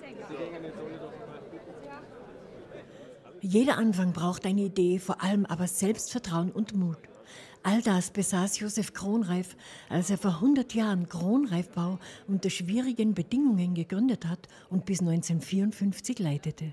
Jeder Anfang braucht eine Idee, vor allem aber Selbstvertrauen und Mut. All das besaß Josef Kronreif, als er vor 100 Jahren Kronreifbau unter schwierigen Bedingungen gegründet hat und bis 1954 leitete.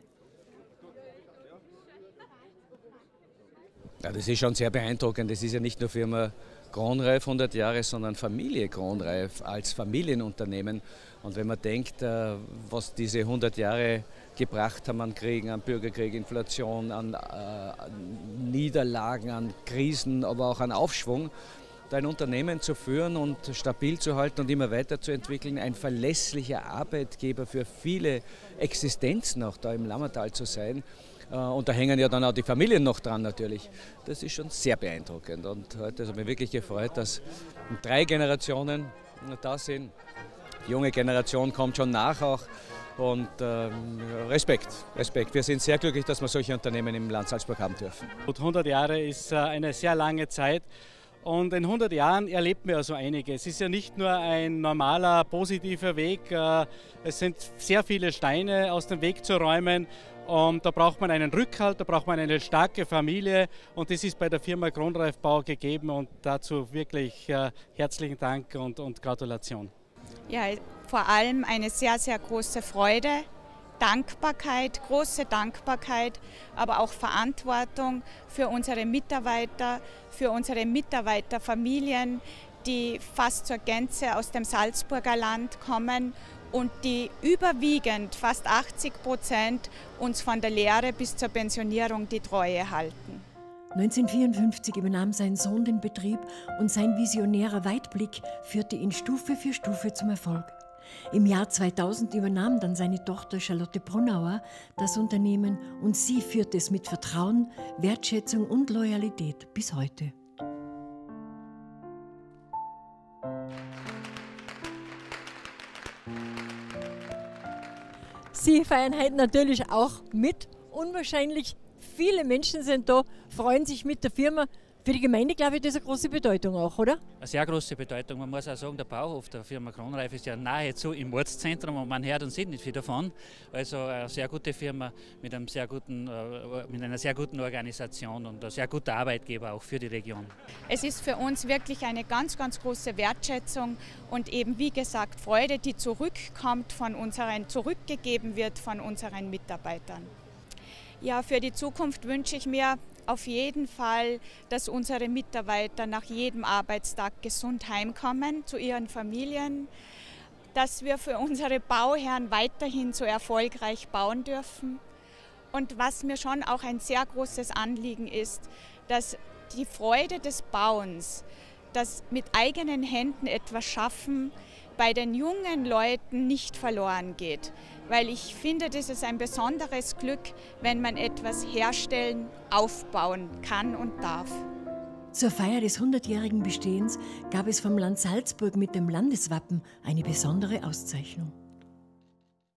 Ja, das ist schon sehr beeindruckend. Das ist ja nicht nur Firma Kronreif 100 Jahre, sondern Familie Kronreif als Familienunternehmen. Und wenn man denkt, was diese 100 Jahre gebracht haben an Kriegen, an Bürgerkrieg, Inflation, an Niederlagen, an Krisen, aber auch an Aufschwung, da ein Unternehmen zu führen und stabil zu halten und immer weiterzuentwickeln, ein verlässlicher Arbeitgeber für viele Existenzen auch da im Lammertal zu sein. Und da hängen ja dann auch die Familien noch dran natürlich. Das ist schon sehr beeindruckend. Und heute hat mich wirklich gefreut, dass 3 Generationen da sind. Die junge Generation kommt schon nach auch. Und Respekt. Wir sind sehr glücklich, dass wir solche Unternehmen im Land Salzburg haben dürfen. 100 Jahre ist eine sehr lange Zeit. Und in 100 Jahren erlebt man also einiges. Es ist ja nicht nur ein normaler, positiver Weg. Es sind sehr viele Steine aus dem Weg zu räumen. Und da braucht man einen Rückhalt, da braucht man eine starke Familie. Und das ist bei der Firma Kronreifbau gegeben. Und dazu wirklich herzlichen Dank und Gratulation. Ja, vor allem eine sehr, sehr große Freude, Dankbarkeit, große Dankbarkeit, aber auch Verantwortung für unsere Mitarbeiter, für unsere Mitarbeiterfamilien, die fast zur Gänze aus dem Salzburger Land kommen und die überwiegend, fast 80%, uns von der Lehre bis zur Pensionierung die Treue halten. 1954 übernahm sein Sohn den Betrieb und sein visionärer Weitblick führte ihn Stufe für Stufe zum Erfolg. Im Jahr 2000 übernahm dann seine Tochter Charlotte Brunauer das Unternehmen und sie führt es mit Vertrauen, Wertschätzung und Loyalität bis heute. Sie feiern heute natürlich auch mit. Unwahrscheinlich viele Menschen sind da, freuen sich mit der Firma. Für die Gemeinde, glaube ich, das ist eine große Bedeutung auch, oder? Eine sehr große Bedeutung. Man muss auch sagen, der Bauhof der Firma Kronreif ist ja nahezu im Ortszentrum und man hört und sieht nicht viel davon. Also eine sehr gute Firma mit einer sehr guten Organisation und ein sehr guter Arbeitgeber auch für die Region. Es ist für uns wirklich eine ganz, ganz große Wertschätzung und eben, wie gesagt, Freude, die zurückgegeben wird von unseren Mitarbeitern. Ja, für die Zukunft wünsche ich mir auf jeden Fall, dass unsere Mitarbeiter nach jedem Arbeitstag gesund heimkommen zu ihren Familien, dass wir für unsere Bauherren weiterhin so erfolgreich bauen dürfen. Und was mir schon auch ein sehr großes Anliegen ist, dass die Freude des Bauens, das mit eigenen Händen etwas schaffen, bei den jungen Leuten nicht verloren geht. Weil ich finde, das ist ein besonderes Glück, wenn man etwas herstellen, aufbauen kann und darf. Zur Feier des 100-jährigen Bestehens gab es vom Land Salzburg mit dem Landeswappen eine besondere Auszeichnung.